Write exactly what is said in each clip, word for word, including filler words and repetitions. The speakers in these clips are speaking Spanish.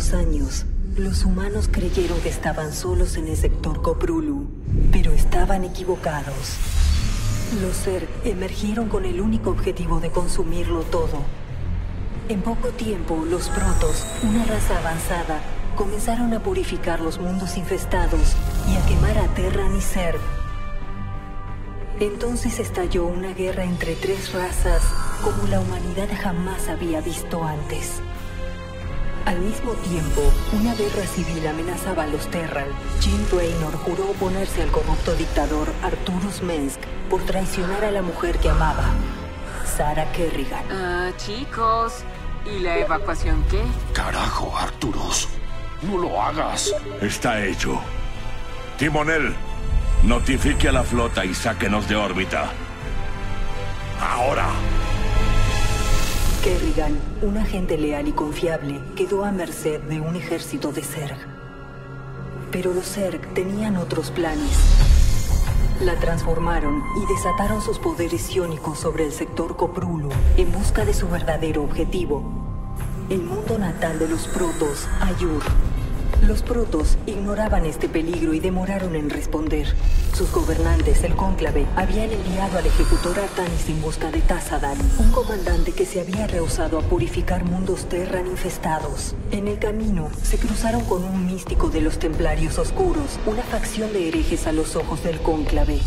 los años, los humanos creyeron que estaban solos en el sector Koprulu, pero estaban equivocados. Los Zerg emergieron con el único objetivo de consumirlo todo. En poco tiempo, los Protoss, una raza avanzada, comenzaron a purificar los mundos infestados y a quemar a Terran y Zerg. Entonces estalló una guerra entre tres razas como la humanidad jamás había visto antes. Al mismo tiempo, una guerra civil amenazaba a los Terran. Jim Raynor juró oponerse al corrupto dictador Arturus Mensk por traicionar a la mujer que amaba, Sarah Kerrigan. Ah, chicos, ¿y la evacuación qué? Carajo, Arturus. No lo hagas. Está hecho. Timonel, notifique a la flota y sáquenos de órbita. ¡Ahora! Kerrigan, un agente leal y confiable, quedó a merced de un ejército de Zerg. Pero los Zerg tenían otros planes. La transformaron y desataron sus poderes psiónicos sobre el sector Koprulu en busca de su verdadero objetivo: el mundo natal de los Protoss, Ayur. Los Protoss ignoraban este peligro y demoraron en responder. Sus gobernantes, el Cónclave, habían enviado al ejecutor Artanis en busca de Tazadan, un comandante que se había rehusado a purificar mundos Terran infestados. En el camino, se cruzaron con un místico de los Templarios Oscuros, una facción de herejes a los ojos del Cónclave.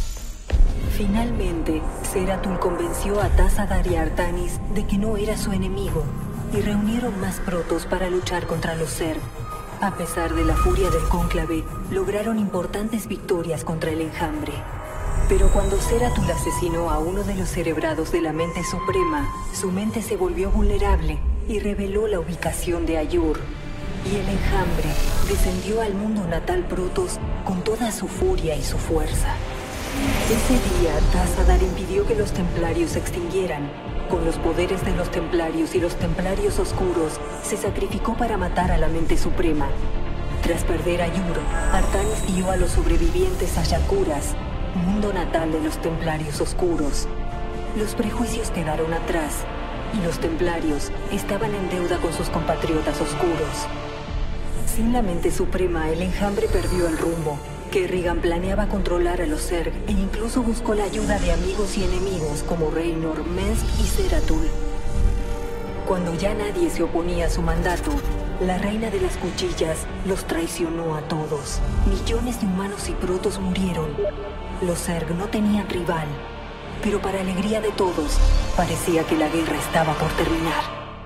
Finalmente, Zeratul convenció a Tazadar y a Artanis de que no era su enemigo, y reunieron más Protoss para luchar contra los Zerg. A pesar de la furia del Cónclave, lograron importantes victorias contra el Enjambre. Pero cuando Zeratul asesinó a uno de los cerebrados de la Mente Suprema, su mente se volvió vulnerable y reveló la ubicación de Ayur. Y el Enjambre descendió al mundo natal Protoss con toda su furia y su fuerza. Ese día, Tazadar impidió que los Templarios se extinguieran. Con los poderes de los Templarios y los Templarios Oscuros, se sacrificó para matar a la Mente Suprema. Tras perder a Ayur, Artanis guió a los sobrevivientes a Shakuras, mundo natal de los Templarios Oscuros. Los prejuicios quedaron atrás, y los Templarios estaban en deuda con sus compatriotas oscuros. Sin la Mente Suprema, el Enjambre perdió el rumbo. Kerrigan planeaba controlar a los Zerg e incluso buscó la ayuda de amigos y enemigos como Raynor, Mensk y Zeratul. Cuando ya nadie se oponía a su mandato, la Reina de las Cuchillas los traicionó a todos. Millones de humanos y protos murieron. Los Zerg no tenían rival, pero para alegría de todos, parecía que la guerra estaba por terminar.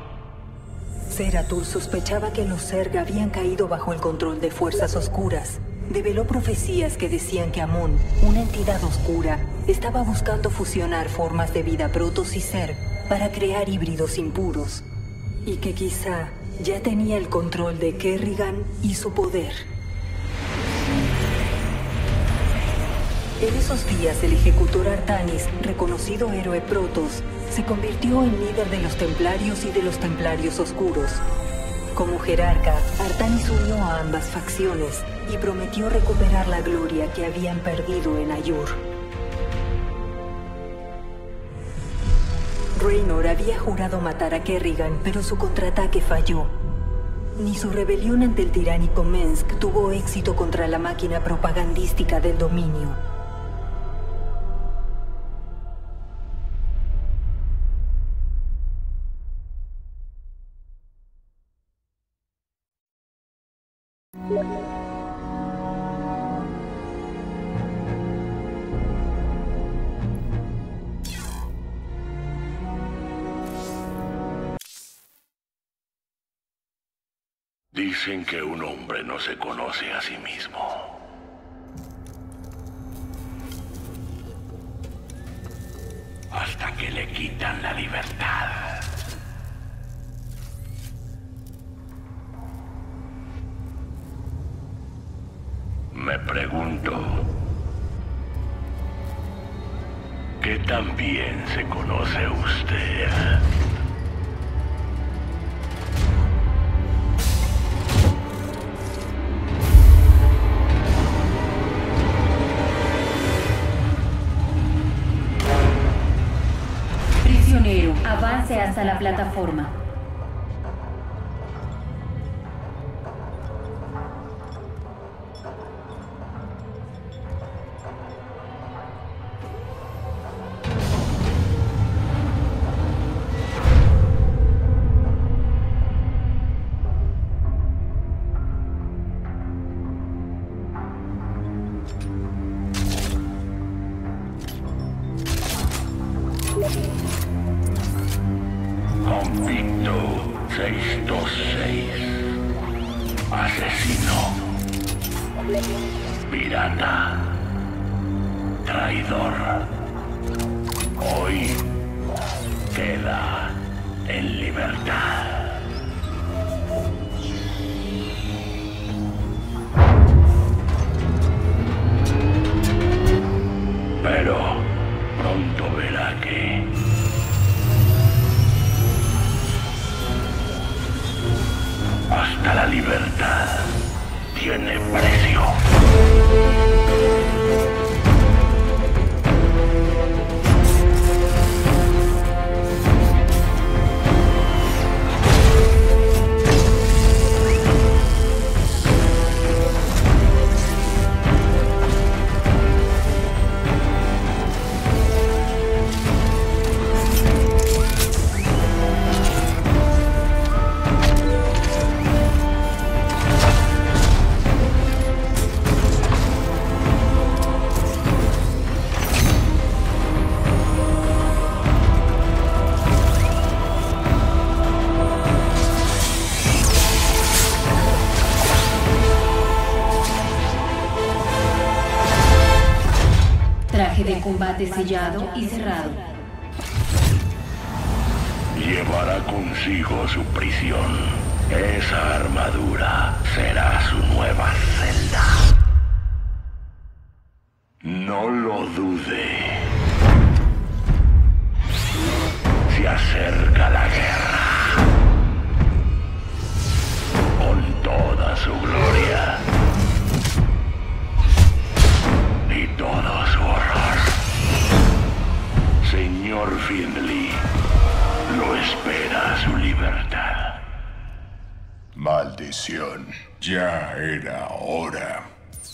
Zeratul sospechaba que los Zerg habían caído bajo el control de fuerzas oscuras. Develó profecías que decían que Amon, una entidad oscura, estaba buscando fusionar formas de vida Protoss y Zerg para crear híbridos impuros, y que quizá ya tenía el control de Kerrigan y su poder. En esos días, el ejecutor Artanis, reconocido héroe Protoss, se convirtió en líder de los Templarios y de los Templarios Oscuros. Como jerarca, Artanis unió a ambas facciones y prometió recuperar la gloria que habían perdido en Ayur. Raynor había jurado matar a Kerrigan, pero su contraataque falló. Ni su rebelión ante el tiránico Mensk tuvo éxito contra la máquina propagandística del dominio. Dicen que un hombre no se conoce a sí mismo. Hasta que le quitan la libertad. Me pregunto, ¿qué tan bien se conoce usted? Prisionero, avance hasta la plataforma. seiscientos veintiséis. Asesino. Pirata. Traidor. Hoy queda en libertad. Pero pronto verá que hasta la libertad tiene precio. De combate sellado y cerrado. Llevará consigo su prisión. Esa armadura será su nueva celda. No lo dude. Se acerca la guerra. Con toda su gloria. Y todo su horror. Señor Findlay, lo espera su libertad. Maldición, ya era hora.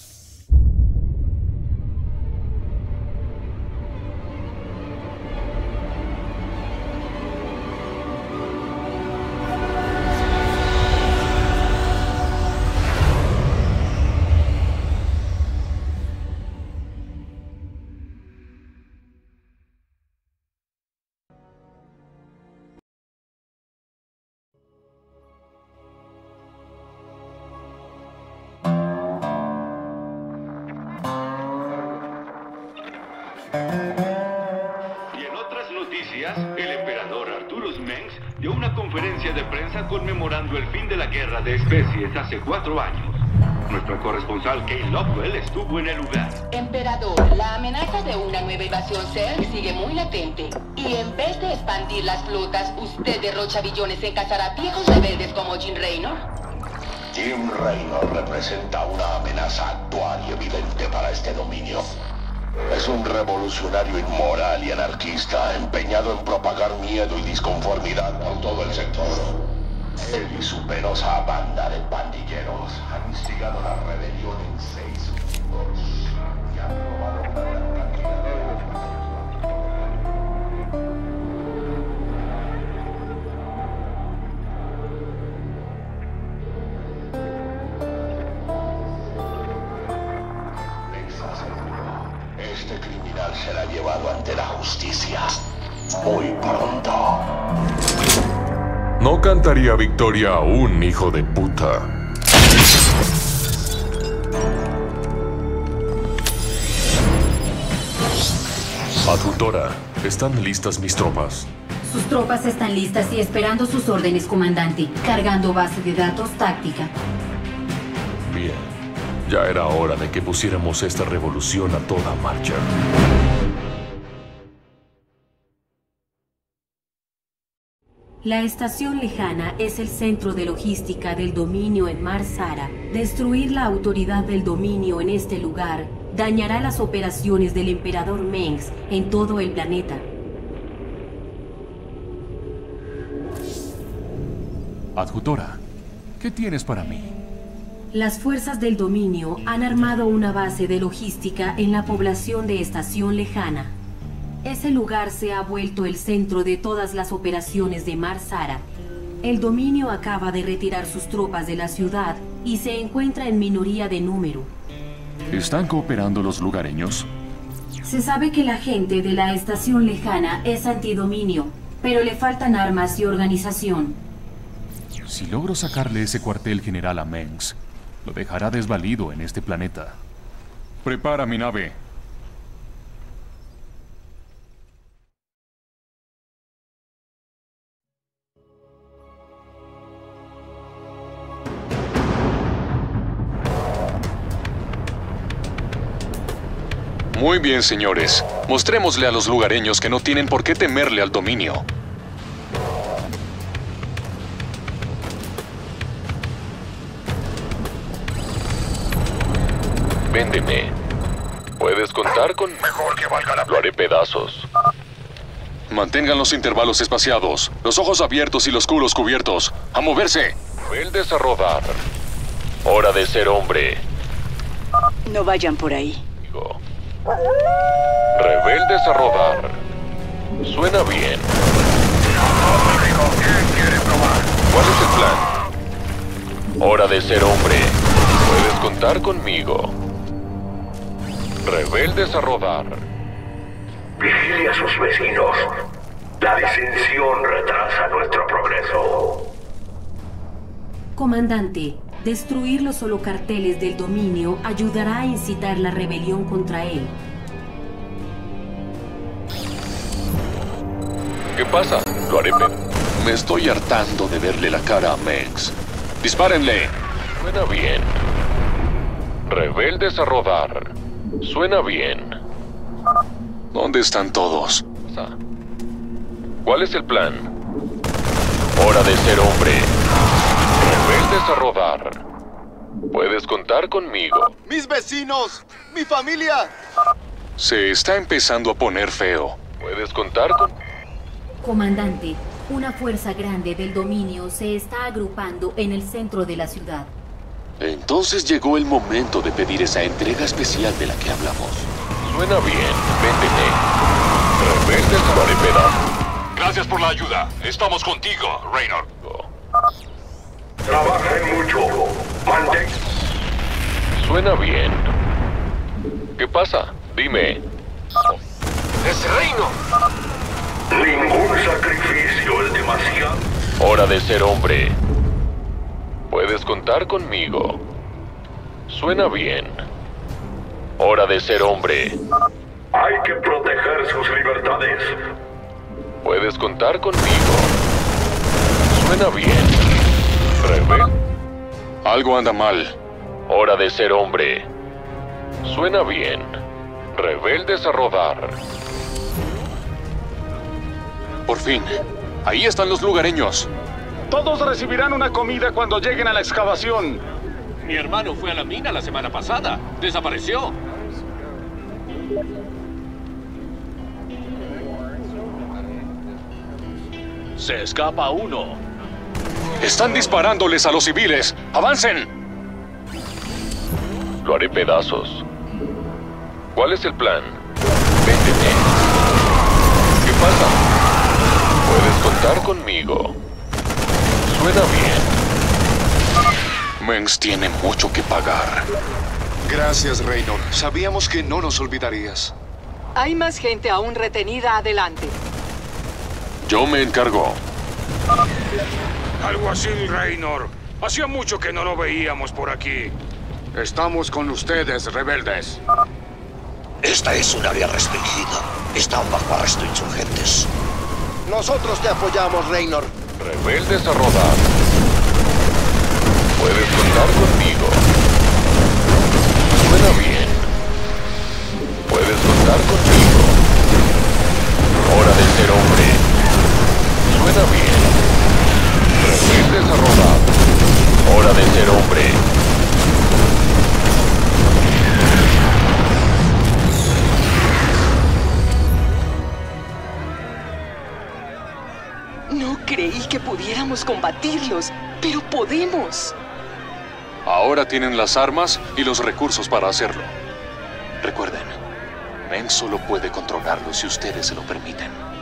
Y en otras noticias, el emperador Arturus Mengs dio una conferencia de prensa conmemorando el fin de la guerra de especies hace cuatro años. Nuestro corresponsal Kate Lockwell estuvo en el lugar. Emperador, la amenaza de una nueva invasión Zerg sigue muy latente. Y en vez de expandir las flotas, usted derrocha billones en cazar a viejos rebeldes como Jim Raynor. Jim Raynor representa una amenaza actual y evidente para este dominio. Es un revolucionario inmoral y anarquista, empeñado en propagar miedo y disconformidad por todo el sector. Él y su penosa banda de pandilleros han instigado la rebelión en seis mundos y han robado una gran cantidad de armas. Este criminal será llevado ante la justicia muy pronto. No cantaría victoria aún, hijo de puta. Adjutora, ¿están listas mis tropas? Sus tropas están listas y esperando sus órdenes, comandante. Cargando base de datos táctica. Bien. Ya era hora de que pusiéramos esta revolución a toda marcha. La estación lejana es el centro de logística del dominio en Mar Sara. Destruir la autoridad del dominio en este lugar dañará las operaciones del emperador Mengs en todo el planeta. Adjutora, ¿qué tienes para mí? Las fuerzas del dominio han armado una base de logística en la población de Estación Lejana. Ese lugar se ha vuelto el centro de todas las operaciones de Mar Sara. El dominio acaba de retirar sus tropas de la ciudad y se encuentra en minoría de número. ¿Están cooperando los lugareños? Se sabe que la gente de la Estación Lejana es antidominio, pero le faltan armas y organización. Si logro sacarle ese cuartel general a Mengs, lo dejará desvalido en este planeta. Prepara mi nave. Muy bien, señores. Mostrémosle a los lugareños que no tienen por qué temerle al dominio. Véndeme. Puedes contar con... Mejor que valga la... Lo haré pedazos. Mantengan los intervalos espaciados, los ojos abiertos y los culos cubiertos. ¡A moverse! Rebeldes a rodar. Hora de ser hombre. No vayan por ahí. Rebeldes a rodar. Suena bien. ¿Quién quiere probar? ¿Cuál es el plan? Hora de ser hombre. Puedes contar conmigo. Rebeldes a rodar. Vigile a sus vecinos. La disensión retrasa nuestro progreso. Comandante, destruir los holocarteles del dominio ayudará a incitar la rebelión contra él. ¿Qué pasa? Lo haré. Me estoy hartando de verle la cara a Mengs. ¡Dispárenle! Suena bien. Rebeldes a rodar. Suena bien. ¿Dónde están todos? ¿Cuál es el plan? Hora de ser hombre. Rebeldes a rodar. Puedes contar conmigo. ¡Mis vecinos! ¡Mi familia! Se está empezando a poner feo. Puedes contar con... Comandante, una fuerza grande del dominio se está agrupando en el centro de la ciudad. Entonces llegó el momento de pedir esa entrega especial de la que hablamos. Suena bien. Véndeme. Rebeldes a haré pedazos. Gracias por la ayuda. Estamos contigo, Raynor. Trabajen mucho. Mantén... Suena bien. ¿Qué pasa? Dime. ¡Es Raynor! Ningún sacrificio es demasiado. Hora de ser hombre. Puedes contar conmigo. Suena bien. Hora de ser hombre. Hay que proteger sus libertades. Puedes contar conmigo. Suena bien. Rebel. Algo anda mal. Hora de ser hombre. Suena bien. Rebeldes a rodar. Por fin. Ahí están los lugareños. Todos recibirán una comida cuando lleguen a la excavación. Mi hermano fue a la mina la semana pasada. Desapareció. Se escapa uno. Están disparándoles a los civiles. ¡Avancen! Lo haré pedazos. ¿Cuál es el plan? Véndeme. ¿Qué pasa? Puedes contar conmigo. Suena bien. Mengs tiene mucho que pagar. Gracias, Raynor. Sabíamos que no nos olvidarías. Hay más gente aún retenida adelante. Yo me encargo. Algo así, Raynor. Hacía mucho que no lo veíamos por aquí. Estamos con ustedes, rebeldes. Esta es un área restringida. Están bajo arresto insurgentes. Nosotros te apoyamos, Raynor. Rebeldes a rodar. Puedes contar conmigo. Suena bien. Puedes contar conmigo. Hora de ser hombre. Suena bien. Rebeldes a rodar. Hora de ser hombre. No creí que pudiéramos combatirlos, pero podemos. Ahora tienen las armas y los recursos para hacerlo. Recuerden, Mengs solo puede controlarlo si ustedes se lo permiten.